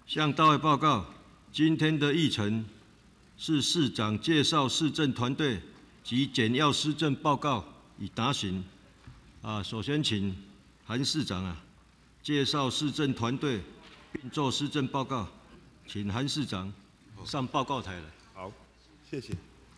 向大会报告，今天的议程是市长介绍市政团队及简要施政报告已答询。首先请韩市长介绍市政团队并做施政报告，请韩市长上报告台来。 好，谢谢。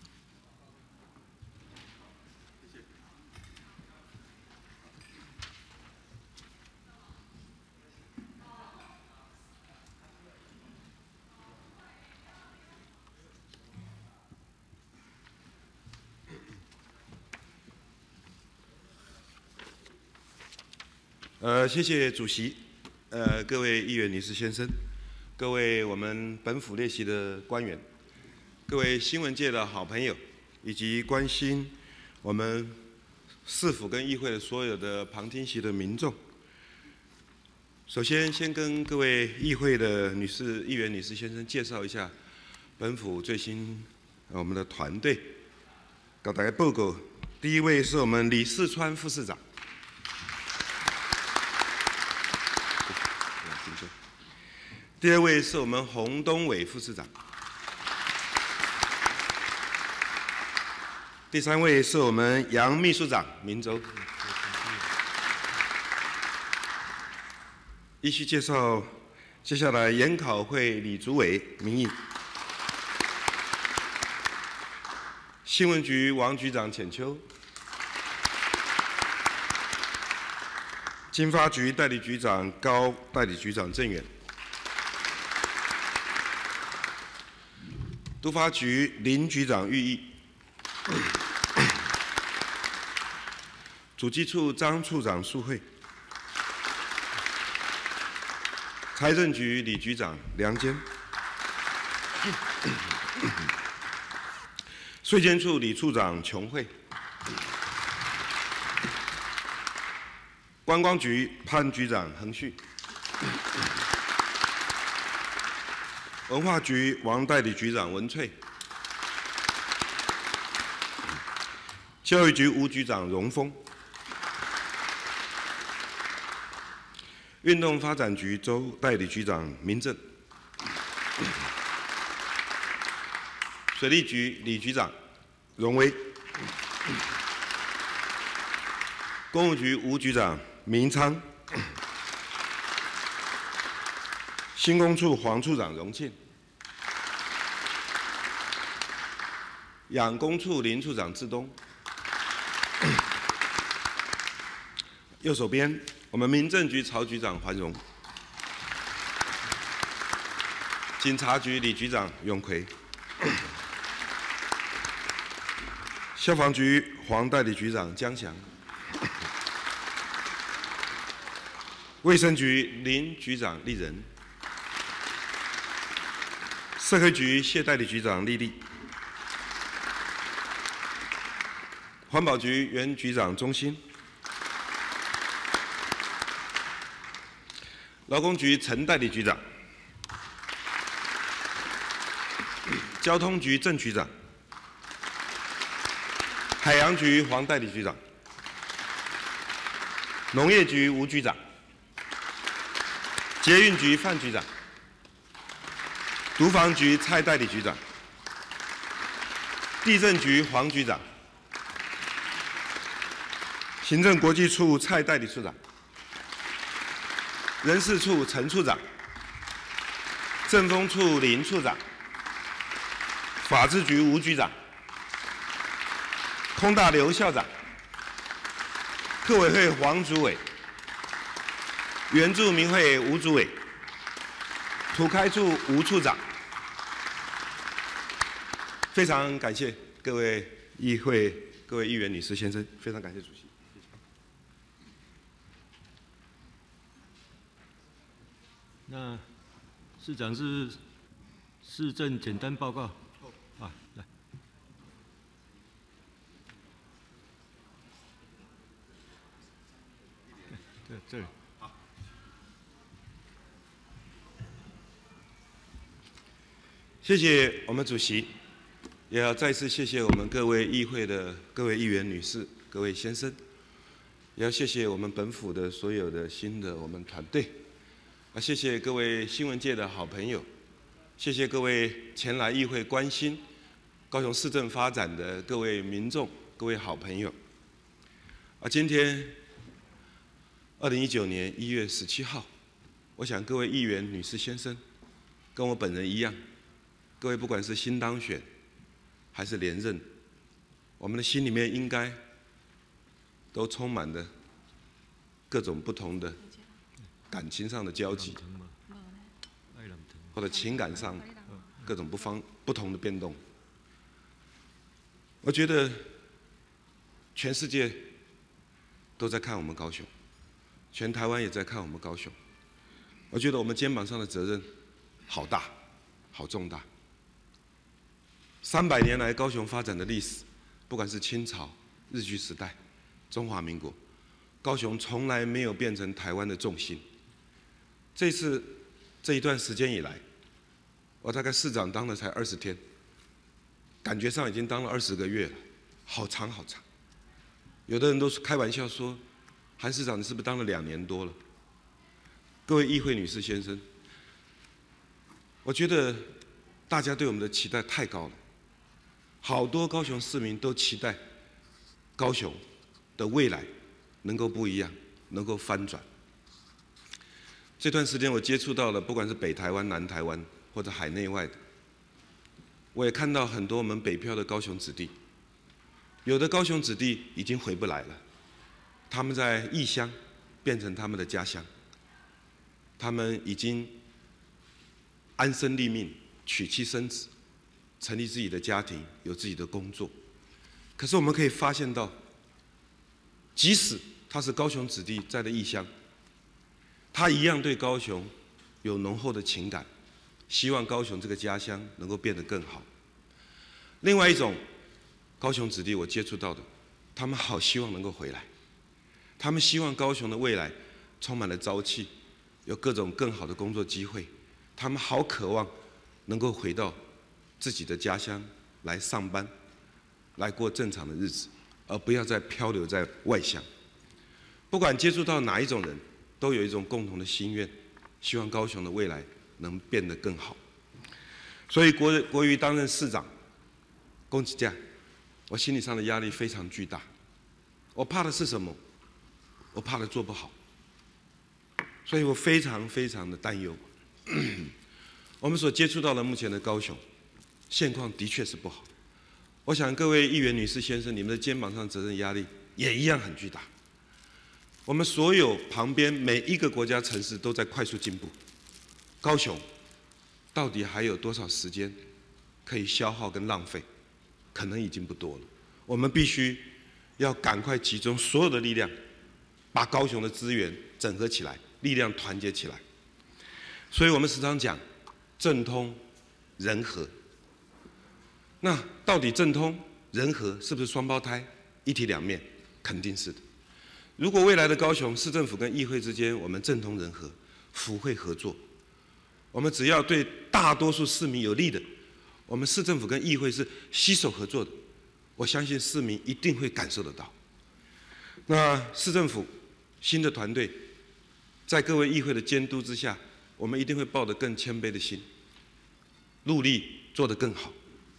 谢谢主席，各位议员、女士、先生，各位我们本府列席的官员，各位新闻界的好朋友，以及关心我们市府跟议会的所有的旁听席的民众。首先，先跟各位议会的议员、女士、先生介绍一下本府最新我们的团队。给大家报告，第一位是我们李世川副市长。第二位是我们洪东伟副市长，第三位是我们杨秘书长明州。依序介绍，接下来研考会李竹伟民意，新闻局王局长浅秋，经发局代理局长高代理局长郑远。都发局林局长喻意，主计处张处长述会，财政局李局长梁坚，税监处李处长琼慧，观光局潘局长恒旭。文化局王代理局长文翠，教育局吴局长荣峰，运动发展局周代理局长民正，水利局李局长荣威，公务局吴局长明昌。新工处黄处长荣庆，养工处林处长志东，右手边我们民政局曹局长环荣，警察局李局长永奎，消防局黄代理局长江祥，卫生局林局长丽人。社会局谢代理局长丽丽，环保局原局长钟欣，劳工局陈代理局长，交通局郑局长，海洋局黄代理局长，农业局吴局长，捷运局范局长。毒防局蔡代理局长，地政局黄局长，行政国际处蔡代理处长，人事处陈处长，政风处林处长，法制局吴局长，空大刘校长，客委会黄主委，原住民会吴主委，土开处吴处长。非常感谢各位议会、各位议员、女士、先生，非常感谢主席。 那市长是市政简单报告。来。这里。好。 谢谢我们主席。也要再次谢谢我们各位议会的各位议员、女士、各位先生，也要谢谢我们本府的所有的新的我们团队。 谢谢各位新闻界的好朋友，谢谢各位前来议会关心高雄市政发展的各位民众、各位好朋友。今天2019年1月17号，我想各位议员、女士、先生，跟我本人一样，各位不管是新当选还是连任，我们的心里面应该都充满了各种不同的感情上的交集，或者情感上各种不同的变动。我觉得全世界都在看我们高雄，全台湾也在看我们高雄。我觉得我们肩膀上的责任好大，好重大。300年来高雄发展的历史，不管是清朝、日据时代、中华民国，高雄从来没有变成台湾的重心。这一段时间以来，我大概市长当了才20天，感觉上已经当了20个月了，好长好长。有的人都是开玩笑说，韩市长你是不是当了2年多了？各位议会女士先生，我觉得大家对我们的期待太高了，好多高雄市民都期待高雄的未来能够不一样，能够翻转。这段时间我接触到了，不管是北台湾、南台湾或者海内外的，我也看到很多我们北漂的高雄子弟，有的高雄子弟已经回不来了，他们在异乡变成他们的家乡，他们已经安身立命，娶妻生子，成立自己的家庭，有自己的工作。可是我们可以发现到，即使他是高雄子弟在的异乡，他一样对高雄有浓厚的情感，希望高雄这个家乡能够变得更好。另外一种高雄子弟我接触到的，他们好希望能够回来，他们希望高雄的未来充满了朝气，有各种更好的工作机会，他们好渴望能够回到自己的家乡来上班，来过正常的日子，而不要再漂流在外乡。不管接触到哪一种人，都有一种共同的心愿，希望高雄的未来能变得更好。所以国瑜担任市长，恭喜驾，我心理上的压力非常巨大。我怕的是什么？我怕的做不好，所以我非常非常的担忧。我们所接触到的目前的高雄现况的确是不好。我想各位议员、女士、先生，你们的肩膀上责任压力也一样很巨大。我们所有旁边每一个国家城市都在快速进步，高雄到底还有多少时间可以消耗跟浪费？可能已经不多了。我们必须要赶快集中所有的力量，把高雄的资源整合起来，力量团结起来。所以我们时常讲政通人和。那到底政通人和是不是双胞胎、一体两面？肯定是的。如果未来的高雄市政府跟议会之间我们政通人和、府会合作，我们只要对大多数市民有利的，我们市政府跟议会是携手合作的，我相信市民一定会感受得到。那市政府新的团队在各位议会的监督之下，我们一定会抱着更谦卑的心，努力做得更好。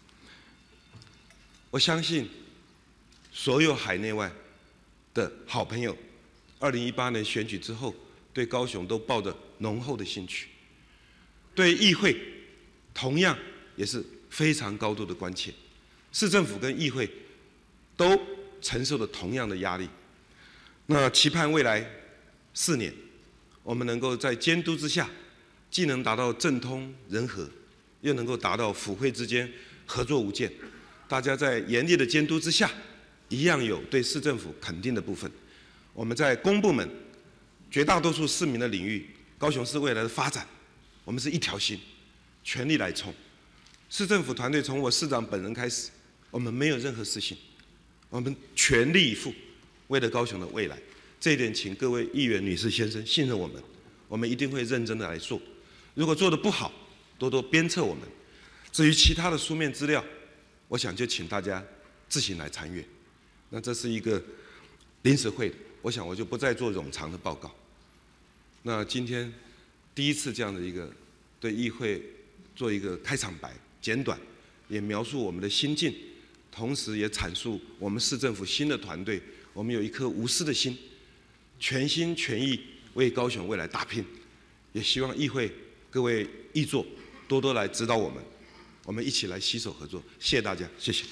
我相信所有海内外的好朋友，2018年选举之后，对高雄都抱着浓厚的兴趣，对议会同样也是非常高度的关切，市政府跟议会都承受着同样的压力。那期盼未来4年，我们能够在监督之下，既能达到政通人和，又能够达到府会之间合作无间。大家在严厉的监督之下，一样有对市政府肯定的部分。我们在公部门绝大多数市民的领域，高雄市未来的发展，我们是一条心，全力来冲。市政府团队从我市长本人开始，我们没有任何私心，我们全力以赴，为了高雄的未来。这一点，请各位议员、女士、先生信任我们，我们一定会认真的来做。如果做得不好，多多鞭策我们。至于其他的书面资料，我想就请大家自行来参阅。那这是一个临时会，我想我就不再做冗长的报告。那今天第一次这样的一个对议会做一个开场白，简短，也描述我们的心境，同时也阐述我们市政府新的团队，我们有一颗无私的心，全心全意为高雄未来打拼。也希望议会各位议座多多来指导我们，我们一起来携手合作。谢谢大家，谢谢。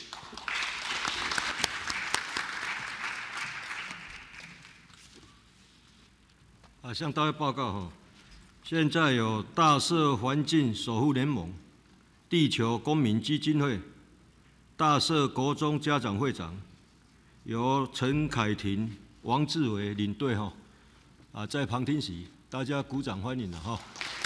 向大家报告哈，现在有大社环境守护联盟、地球公民基金会、大社国中家长会长，由陈凯婷、王志伟领队哈，在旁听席，大家鼓掌欢迎了哈。